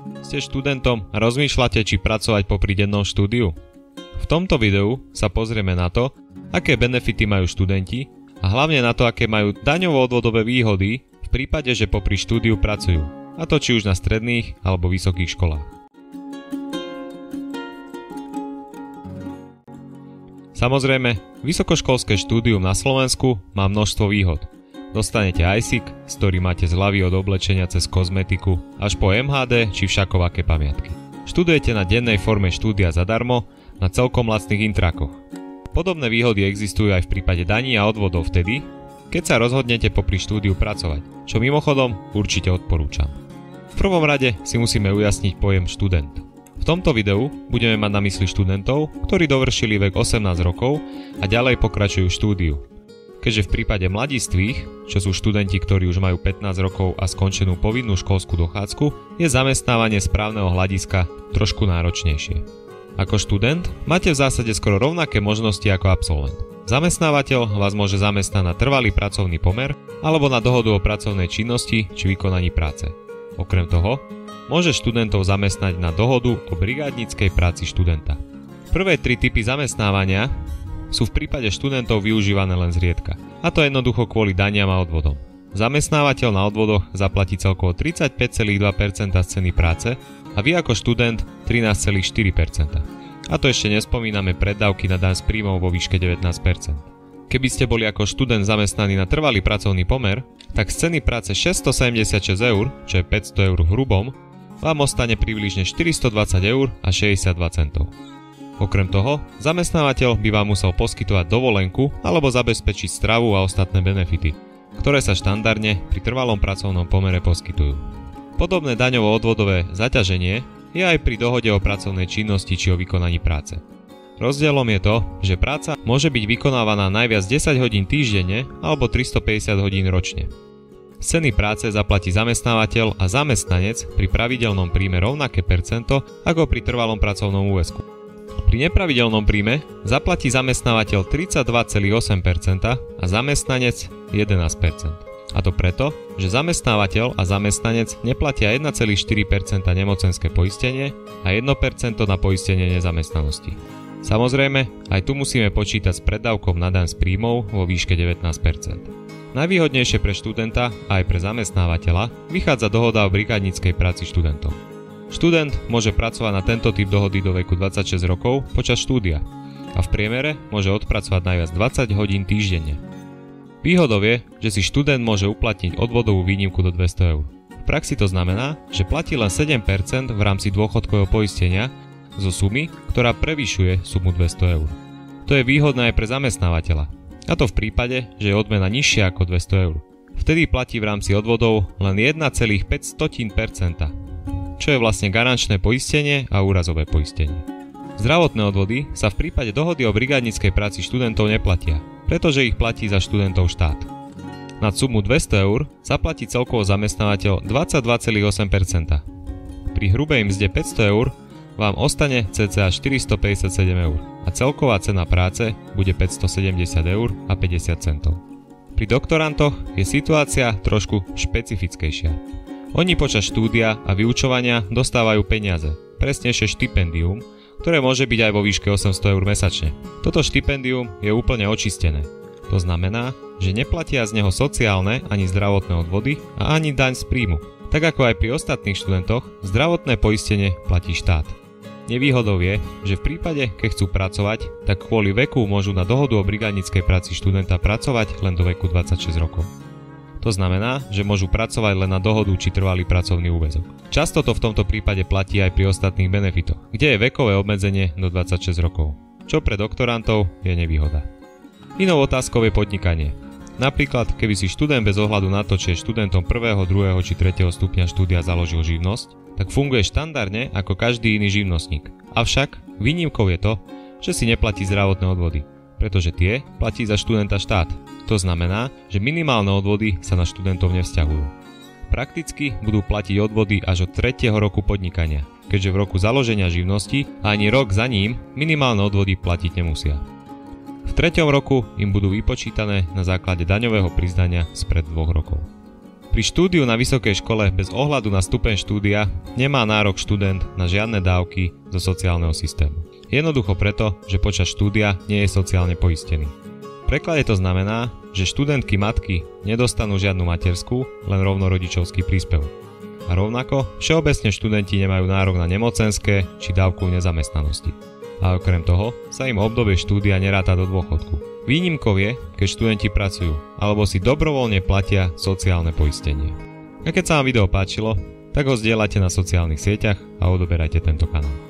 Ste študentom a rozmýšľate, či pracovať popri dennom štúdiu? V tomto videu sa pozrieme na to, aké benefity majú študenti a hlavne na to, aké majú daňovo-odvodové výhody v prípade, že popri štúdiu pracujú, a to či už na stredných alebo vysokých školách. Samozrejme, vysokoškolské štúdium na Slovensku má množstvo výhod. Dostanete ISIC, s ktorým máte zľavy od oblečenia cez kozmetiku, až po MHD či všakovaké pamiatky. Študujete na dennej forme štúdia zadarmo, na celkom lacných intrakoch. Podobné výhody existujú aj v prípade daní a odvodov vtedy, keď sa rozhodnete popri štúdiu pracovať, čo mimochodom určite odporúčam. V prvom rade si musíme ujasniť pojem študent. V tomto videu budeme mať na mysli študentov, ktorí dovršili vek 18 rokov a ďalej pokračujú štúdiu. Keďže v prípade mladistvých, čo sú študenti, ktorí už majú 15 rokov a skončenú povinnú školskú dochádzku, je zamestnávanie z právneho hľadiska trošku náročnejšie. Ako študent máte v zásade skoro rovnaké možnosti ako absolvent. Zamestnávateľ vás môže zamestnať na trvalý pracovný pomer alebo na dohodu o pracovnej činnosti či vykonaní práce. Okrem toho, môže študentov zamestnať na dohodu o brigádnickej práci študenta. Prvé tri typy zamestnávania sú v prípade študentov využívané len zriedka. A to jednoducho kvôli daniam a odvodom. Zamestnávateľ na odvodoch zaplatí celkovo 35,2% z ceny práce a vy ako študent 13,4%. A to ešte nespomíname preddavky na daň z príjmov vo výške 19%. Keby ste boli ako študent zamestnaní na trvalý pracovný pomer, tak z ceny práce 676 eur, čo je 500 eur v hrubom, vám ostane približne 420 eur a 62 centov. Okrem toho, zamestnávateľ by vám musel poskytovať dovolenku alebo zabezpečiť stravu a ostatné benefity, ktoré sa štandardne pri trvalom pracovnom pomere poskytujú. Podobné daňovo-odvodové zaťaženie je aj pri dohode o pracovnej činnosti či o vykonaní práce. Rozdielom je to, že práca môže byť vykonávaná najviac 10 hodín týždenne alebo 350 hodín ročne. Z ceny práce zaplatí zamestnávateľ a zamestnanec pri pravidelnom príjme rovnaké percento ako pri trvalom pracovnom úväzku. Pri nepravidelnom príjme zaplatí zamestnávateľ 32,8% a zamestnanec 11%. A to preto, že zamestnávateľ a zamestnanec neplatia 1,4% nemocenské poistenie a 1% na poistenie nezamestnanosti. Samozrejme, aj tu musíme počítať s preddavkom na daň z príjmov vo výške 19%. Najvýhodnejšie pre študenta a aj pre zamestnávateľa vychádza dohoda o brigádnickej práci študentov. Študent môže pracovať na tento typ dohody do veku 26 rokov počas štúdia a v priemere môže odpracovať najviac 20 hodín týždenne. Výhodou je, že si študent môže uplatniť odvodovú výnimku do 200 eur. V praxi to znamená, že platí len 7% v rámci dôchodkového poistenia zo sumy, ktorá prevyšuje sumu 200 eur. To je výhodné aj pre zamestnávateľa, a to v prípade, že je odmena nižšia ako 200 eur. Vtedy platí v rámci odvodov len 1,5%, čo je vlastne garančné poistenie a úrazové poistenie. Zdravotné odvody sa v prípade dohody o brigádnickej práci študentov neplatia, pretože ich platí za študentov štát. Nad sumu 200 eur zaplatí celkovo zamestnávateľ 22,8%. Pri hrubej mzde 500 eur vám ostane cca 457 eur a celková cena práce bude 570 eur a 50 centov. Pri doktorantoch je situácia trošku špecifickejšia. Oni počas štúdia a vyučovania dostávajú peniaze, presnejšie štipendium, ktoré môže byť aj vo výške 800 eur mesačne. Toto štipendium je úplne očistené. To znamená, že neplatia z neho sociálne ani zdravotné odvody a ani daň z príjmu. Tak ako aj pri ostatných študentoch, zdravotné poistenie platí štát. Nevýhodou je, že v prípade, keď chcú pracovať, tak kvôli veku môžu na dohodu o brigádnickej práci študenta pracovať len do veku 26 rokov. To znamená, že môžu pracovať len na dohodu či trvalý pracovný úväzok. Často to v tomto prípade platí aj pri ostatných benefitoch, kde je vekové obmedzenie do 26 rokov, čo pre doktorantov je nevýhoda. Inou otázkou je podnikanie. Napríklad, keby si študent bez ohľadu na to, či je študentom 1., 2. či 3. stupňa štúdia založil živnosť, tak funguje štandardne ako každý iný živnostník. Avšak výnimkou je to, že si neplatí zdravotné odvody, pretože tie platí za študenta štát. To znamená, že minimálne odvody sa na študentov nevzťahujú. Prakticky budú platiť odvody až od 3. roku podnikania, keďže v roku založenia živnosti a ani rok za ním minimálne odvody platiť nemusia. V 3. roku im budú vypočítané na základe daňového priznania spred 2 rokov. Pri štúdiu na vysokej škole bez ohľadu na stupeň štúdia nemá nárok študent na žiadne dávky zo sociálneho systému. Jednoducho preto, že počas štúdia nie je sociálne poistený. V preklade to znamená, že študentky matky nedostanú žiadnu materskú, len rovno rodičovský príspevok. A rovnako všeobecne študenti nemajú nárok na nemocenské či dávku nezamestnanosti. A okrem toho sa im obdobie štúdia neráta do dôchodku. Výnimkou je, keď študenti pracujú alebo si dobrovoľne platia sociálne poistenie. A keď sa vám video páčilo, tak ho zdieľajte na sociálnych sieťach a odoberajte tento kanál.